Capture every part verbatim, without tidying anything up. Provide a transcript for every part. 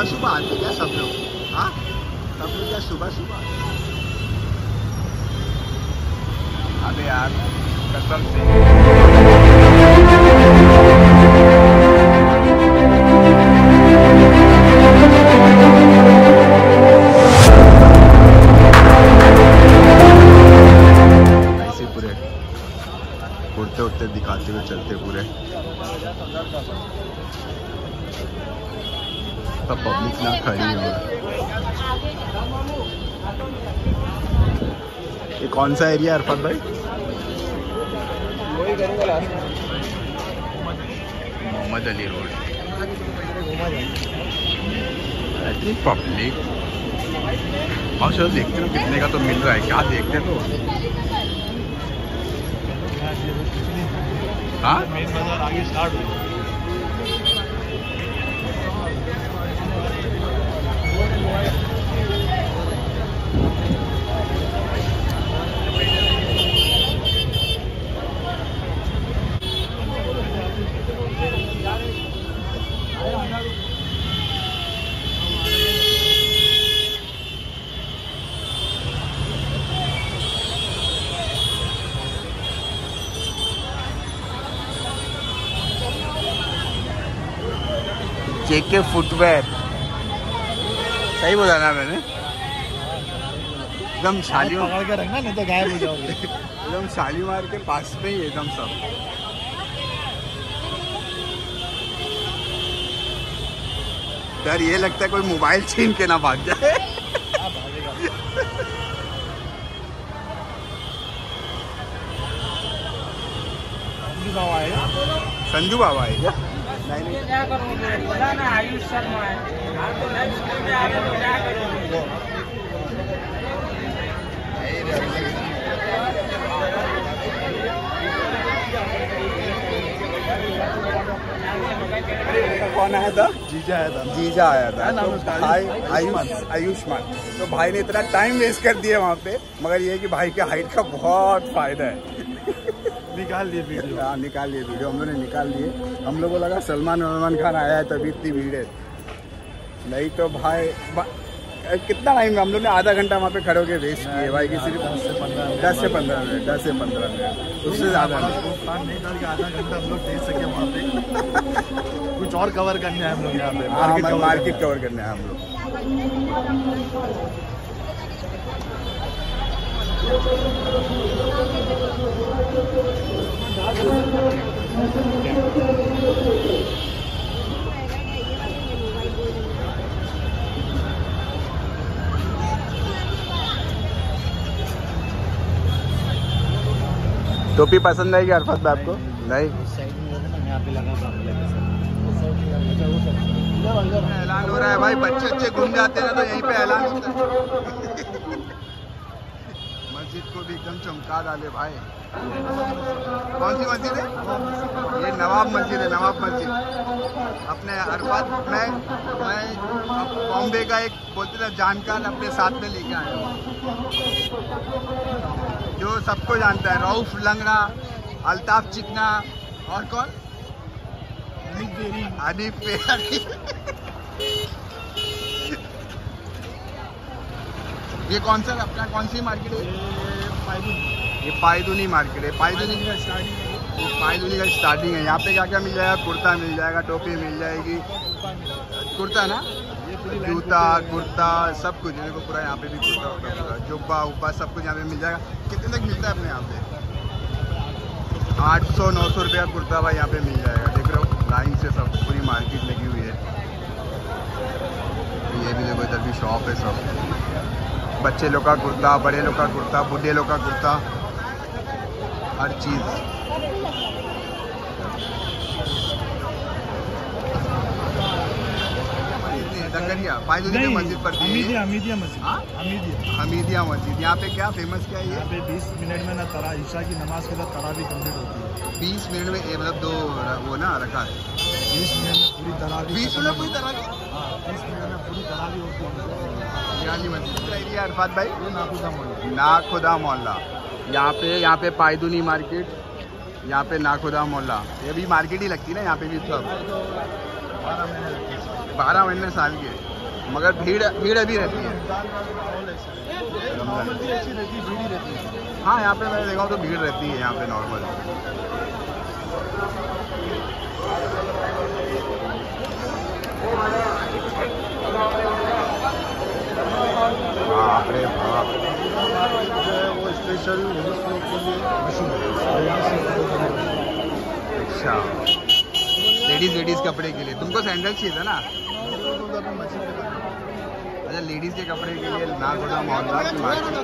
सुबह सुबह आते क्या सब लोग? हाँ सब लोग क्या सुबह सुबह? अबे यार कसम से ऐसे पूरे उड़ते उड़ते दिखाते हुए चलते पूरे। सब पब्लिक ना खड़ी है। ये कौन सा एरिया है अरफत भाई? मोहम्मद अली रोड। पब्लिक और चलो देखते हो कितने का तो मिल रहा है, क्या देखते तो। हाँ मेन बाजार आगे स्टार्ट हुई। जेके फुटवेयर, सही बोला ना मैंने? एकदम शालीमार पकड़ के रखना नहीं तो गायब हो जाओगे। एकदम शालीमार के पास पे ही एकदम सब। डर ये लगता है कोई मोबाइल छीन के ना भाग जाए। संजू बाबा है, संजू बाबा है क्या? नहीं नहीं क्या करोगे? बोला ना आयुष शर्मा है। तो नेक्स्ट में आगे तो क्या करोगे? कौन आया था? जीजा आया था। जीजा आया था तो भाई आयुष आयुष्मान। तो भाई ने इतना टाइम वेस्ट कर दिया वहाँ पे, मगर ये है कि भाई के हाइट का बहुत फायदा है। निकाल लिए वीडियो। हाँ निकाल लिए वीडियो, हम लोगों ने निकाल लिए। हम लोगों को लगा सलमान सलमान खान आया है तभी इतनी भीड़ है, नहीं तो भाई भा, कितना टाइम हम लोग ने आधा घंटा वहाँ पे खड़े होकर वेस्ट किए भाई की। सिर्फ दस से पंद्रह दस से पंद्रह मिनट दस से पंद्रह मिनट उससे ज़्यादा नहीं करके आधा घंटा हम लोग देख सके वहाँ पे। कुछ और कवर करने हैं हम लोग यहाँ पे। हाँ मार्केट कवर करने हैं हम लोग। टोपी पसंद आएगी अरफत भाई आपको? नहीं ऐलान हो रहा है भाई, बच्चे बच्चे घूम जाते हैं ना तो यहीं पे ऐलान होता है। मस्जिद को भी एकदम चमका डाले भाई। कौन सी मस्जिद है ये? नवाब मस्जिद है, नवाब मस्जिद। अपने अरफत में मैं बॉम्बे का एक बोलते थे जानकार अपने साथ में लेके आया हूँ, जो सबको जानता है। रऊफ लंगड़ा, अल्ताफ चिकना और कौन? हनीफ पेरी। ये कौन सा अपना कौन सी मार्केट है? ये पायदुनी मार्केट है। पायदुनी का स्टार्टिंग है। पायदुनी का स्टार्टिंग है। यहाँ पे क्या क्या मिल जाएगा? कुर्ता मिल जाएगा, टोपी मिल जाएगी, कुर्ता ना, जूता कुर्ता सब कुछ। देखो पूरा यहाँ पे भी कुर्ता होता है, पूरा जुब्बा उब्बा सब कुछ यहाँ पे मिल जाएगा। कितने तक मिलता है अपने यहाँ पे? आठ सौ नौ सौ रुपये का कुर्ता भाई यहाँ पे मिल जाएगा। देख रहे हो लाइन से सब पूरी मार्केट लगी हुई है। ये भी देखो इधर भी शॉप है सब। बच्चे लोग का कुर्ता, बड़े लोग का कुर्ता, बूढ़े लोग का कुर्ता, हर चीज़। डंगरिया पायदुनी मस्जिद पर हमीदिया हमीदिया मस्जिद। हमीदिया हमीदिया मस्जिद। यहाँ पे क्या फेमस क्या है? यहाँ पे बीस मिनट में ना तरा ईशा की नमाज के बाद तरावी कंप्लीट होती है। बीस मिनट में ये मतलब दो वो ना रखा है। बीस मिनट में पूरी तरावी। बीस मिनट पूरी तरावी? हाँ बीस मिनट में पूरी तरावी होती है। मस्जिद का एरिया अरफत भाई? नाखुदा मोहल्ला। नाखुदा मोहल्ला। यहाँ पे यहाँ पे पायदुनी मार्केट, यहाँ पे नाखुदा मोहल्ला। ये भी मार्केट ही लगती है ना यहाँ पे भी सब। बारह महीने साल के। मगर भीड़ भीड़ अभी रहती है। हाँ यहाँ पे मैं देखा हूँ तो भीड़ रहती है यहाँ पे नॉर्मल। बाप रे बाप, वो स्पेशल मशीन। अच्छा लेडीज लेडीज कपड़े के लिए तुमको सैंडल चाहिए था ना? अच्छा लेडीज के कपड़े के लिए नागोदा मोहल्ला की मार्केट।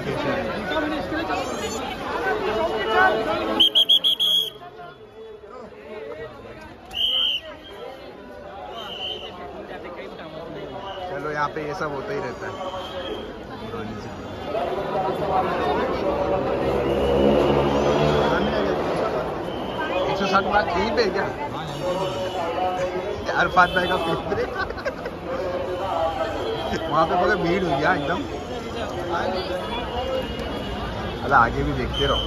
चलो यहाँ पे ये सब होता ही रहता है। एक सौ साठ बात यहीं पे क्या? अरफात भाई का फेवरेट। वहाँ पे मगर भीड़ हुई है एकदम। अरे आगे भी देखते रहो।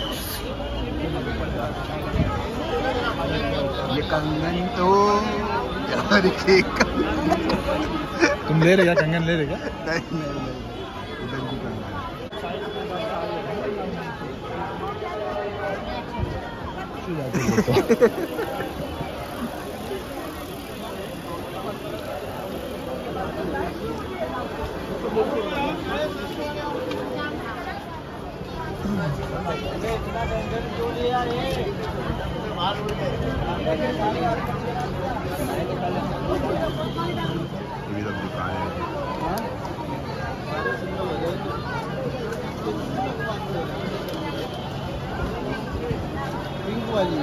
ये कंगन तो तुम ले रहे क्या? कंगन ले रहे क्या? नहीं नहीं नहीं इधर भी कंगन। ये सब दुकान है। पिंक वाली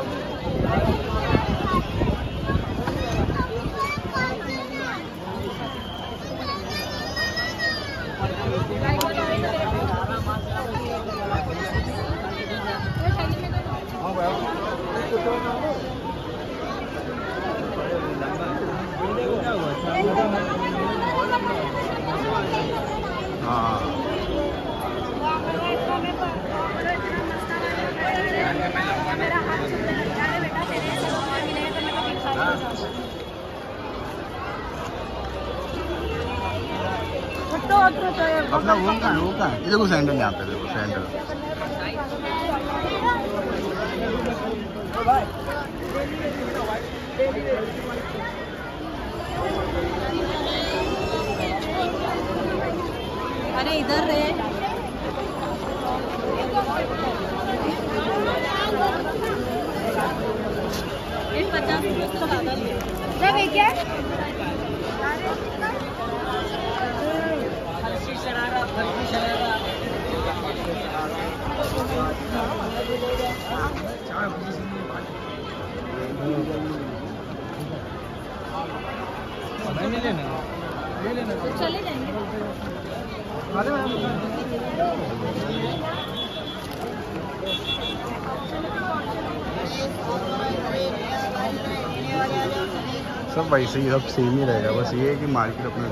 हाँ अपना वो कहाँ है? वो कहाँ है? ये देखो सैंडल यहाँ पे देखो सैंडल। अरे इधर रे पचास क्या नहीं लेना ले लेना चले जाएंगे। सब वैसे ही सब सेम ही रहेगा, बस ये है कि मार्केट अपने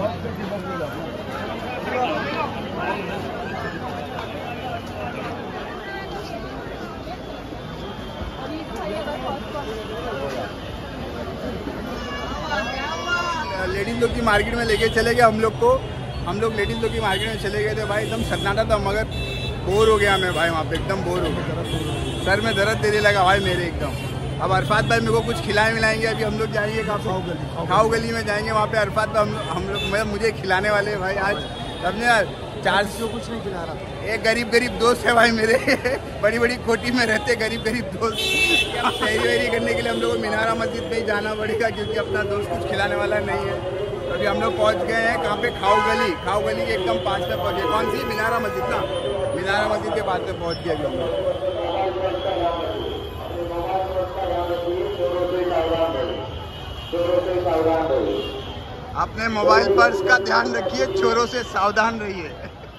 लेडीज लोग की मार्केट में लेके चले गए हम लोग को। हम लोग लेडीज लोग की मार्केट में चले गए थे भाई, एकदम सन्नाटा था मगर बोर हो गया मैं भाई, वहाँ पे एकदम बोर हो गया, सर में दर्द देने लगा भाई मेरे एकदम। अब अरफात भाई मेरे को कुछ खिलाए मिलाएंगे, अभी हम लोग जाएंगे कहाँ खाओ गली, खाओ गली में जाएंगे, वहाँ पे अरफात भाई हम हम लोग मतलब मुझे खिलाने वाले भाई आज। समझे यार, चार सौ कुछ नहीं खिला रहा, एक गरीब गरीब दोस्त है भाई मेरे बड़ी बड़ी कोठी में रहते गरीब गरीब दोस्त। सैरी वैरी करने के लिए हम लोग को मीनारा मस्जिद में ही जाना पड़ेगा क्योंकि अपना दोस्त कुछ खिलाने वाला नहीं है। तो अभी हम लोग पहुँच गए हैं कहाँ पे, खाओ गली। खाओ गली के एकदम पास में पहुँचे। कौन सी? मीनारा मस्जिद ना, मीनारा मस्जिद के पास में पहुँच गए अभी हम लोग। अपने मोबाइल पर्स का ध्यान रखिए, चोरों से सावधान रहिए।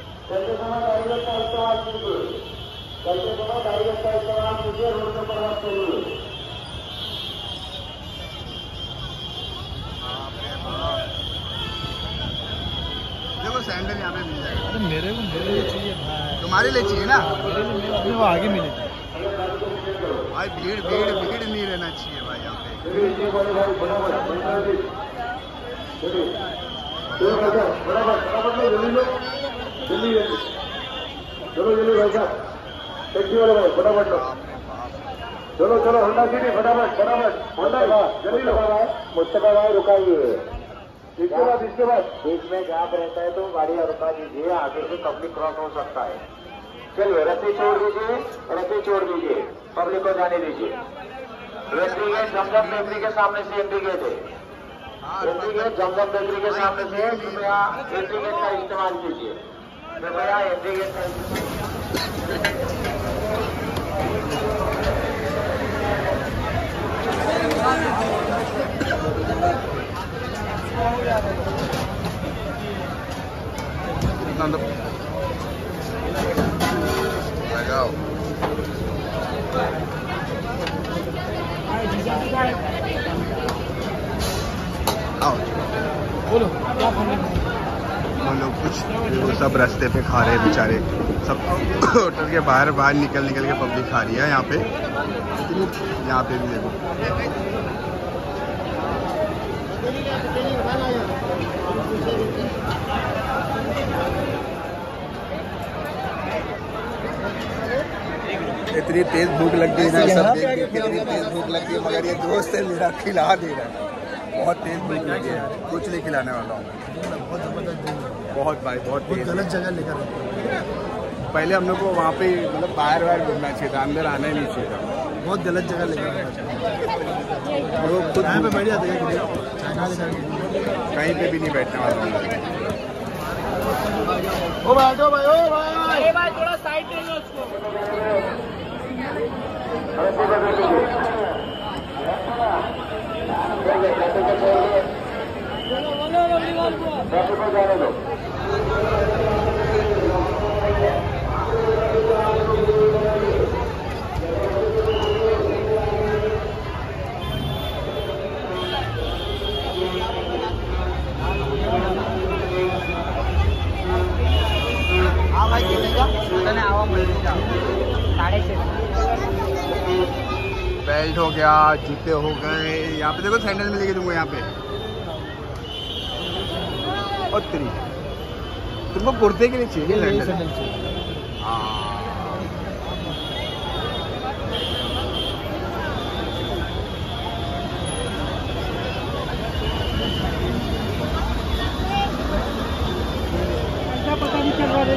देखो सैंडल यहाँ पे मिल जाएगा। अरे मेरे को मेरे लिए चाहिए भाई। तुम्हारे लिए चाहिए ना? मेरे लिए अपने वो आगे मिले भाई, भीड़ भीड़ भीड़ नहीं रहना चाहिए भाई यहाँ पे। चलो जल्दी भाई साहब, टैक्सी वाले भाई फटाफट लो, चलो चलो होंडा सिटी फटाफट फटाफट होंडा जल्दी लो। मुस्तफा भाई रुकाइए, इसके बाद इसके बाद बीच में गैप रहता है तो गाड़ी रुका दीजिए, आगे से पब्लिक क्रॉस हो सकता है। चलिए रस्सी छोड़ दीजिए, रस्सी छोड़ दीजिए, पब्लिक को जाने दीजिए। एंट्री गेट जमजम बेकरी के सामने से एंट्री गेट है, एंट्री गेट जमजम बेकरी के सामने से कृपया एंट्री गेट का इस्तेमाल कीजिए, कृपया एंट्री गेट का इस्तेमाल। लगाओ आओ बोलो क्या खाने को? वो लोग कुछ वो सब रास्ते पे खा रहे हैं बेचारे, सब होटल के बाहर बाहर निकल निकल के पब्लिक खा रही है यहाँ पे। यहाँ पे भी देखो इतनी तेज भूख लग गई ना, सब देख के कितनी तेज भूख लग गई, मगर ये दोस्त है मेरा खिला दे रहा है। बहुत तेज भूख लगी है, कुछ नहीं खिलाने वाला हूँ। बहुत जबरदस्त, बहुत भाई बहुत तेज। गलत जगह लेकर पहले हम लोग को वहाँ पे मतलब बाहर बाहर घूमना चाहिए था, अंदर आना ही नहीं चाहिए था। बहुत गलत जगह लेकर लोग खुद यहाँ पे बैठ जाते हैं, कहीं पे भी नहीं बैठने वाला। ओ भाई ओ भाई ओ भाई ये भाई थोड़ा साइड ले लो उसको। बेल्ट हो गया, जूते हो गए, यहाँ पे देखो सैंडल मिलेगी तुमको यहाँ पे। और तेरी तुमको कुर्ते के लिए चाहिए सैंडल? हाँ पता नहीं चल रहा है।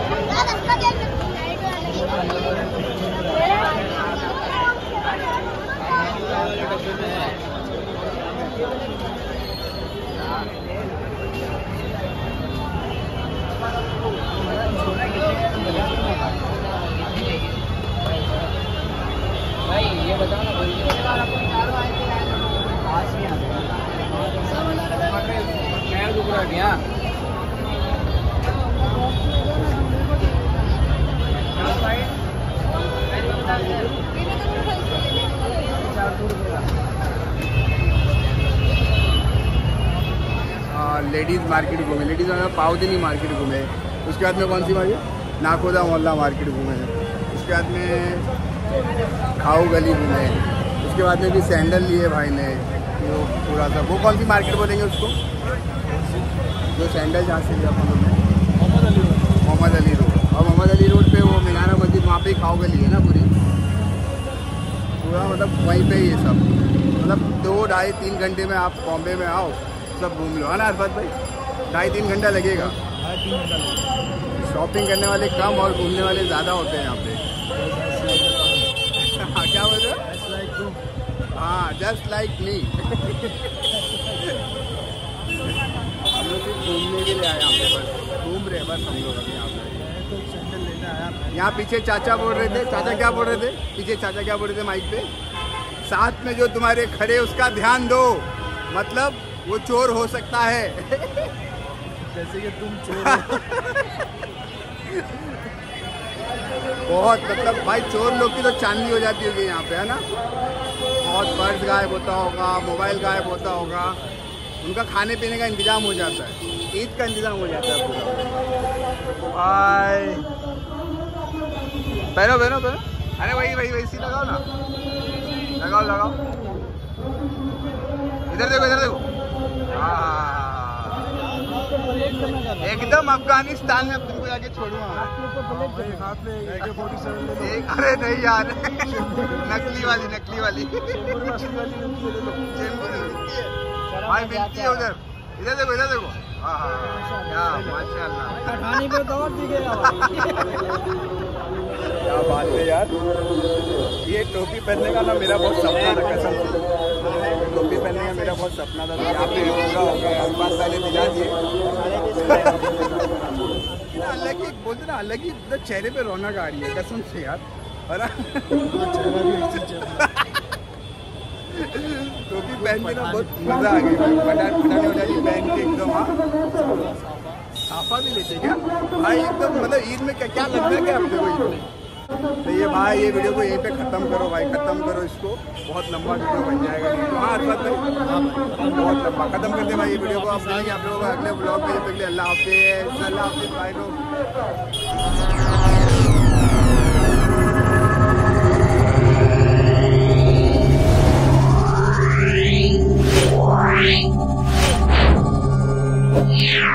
भाई ये बताओ ना, पैर दुख रहा क्या? लेडीज़ मार्केट घूमे, लेडीज़ में पावदिनी मार्केट घूमे, उसके बाद में कौन सी मार्केट, नाकोदा मोहल्ला मार्केट घूमे, उसके बाद में खाऊ गली घूमे, उसके बाद में भी सैंडल लिए भाई ने वो पूरा सा। वो कौन सी मार्केट बोलेंगे उसको, जो सैंडल जहाँ से लिया अपन लोग ने? मोहम्मद अली रोड। मोहम्मद अली रोड। और मोहम्मद अली रोड पे वो मीनारा मस्जिद, वहाँ पे ही खाऊ गली है ना पूरी, पूरा मतलब वहीं पे ये सब, मतलब दो ढाई तीन घंटे में आप बॉम्बे में आओ, सब घूम लो, है ना अरफत भाई? ढाई तीन घंटा लगेगा। शॉपिंग करने वाले कम और घूमने वाले ज़्यादा होते हैं यहाँ पे। हाँ क्या बोल रहे हो? हाँ जस्ट लाइक मी। हम लोग सिर्फ घूमने के लिए आए यहाँ पे, बस घूम रहे बस हम लोग अभी यहाँ पे। यहाँ पीछे चाचा बोल रहे थे, चाचा क्या बोल रहे थे पीछे, चाचा क्या बोल रहे थे माइक पे? साथ में जो तुम्हारे खड़े उसका ध्यान दो, मतलब वो चोर हो सकता है। जैसे कि तुम चोर बहुत मतलब भाई चोर लोग की तो चांदी हो जाती होगी यहाँ पे, है ना? बहुत पर्स गायब होता होगा, मोबाइल गायब होता होगा, उनका खाने पीने का इंतजाम हो जाता है, ईद का इंतजाम हो जाता है पूरा। बाय पहनो पहनो पहनो, अरे वही वही वही सी लगाओ ना, लगाओ लगाओ, इधर देखो इधर देखो। हाँ एकदम अफगानिस्तान में तुमको जाके छोड़ूंगा। अरे नहीं यार, नकली वाली नकली वाली भाई मिलती है उधर। इधर देखो इधर देखो, हाँ हाँ माशाल्लाह, पे तो और दिखेगा। क्या बात है यार, ये टोपी पहनने का ना मेरा बहुत सपना था, कसम से टोपी पहनने का मेरा बहुत सपना था। यहाँ पे पूरा हो गया, हर बात पहले दिला दिए। अलग ही बोलते ना, अलग ही चेहरे पे रौनक आ रही है कसम से यार, है ना। टोपी पहन के ना बहुत मजा आ गया, फटाने वटाने पहन के एकदम। हाँ साफा भी लेते क्या भाई एकदम, मतलब ईद में क्या क्या लगता है क्या अपने को ईद में। तो ये भाई ये वीडियो को यहीं पे ख़त्म करो भाई, ख़त्म करो इसको, बहुत लंबा वीडियो बन जाएगा। हाँ अर्फत भाई बहुत लंबा ख़त्म कर दे भाई ये वीडियो को। आप मिलेंगे आप लोगों को अगले ब्लॉग में, जब तक अल्लाह हाफिज़, अल्लाह हाफिज़ भाई लोग।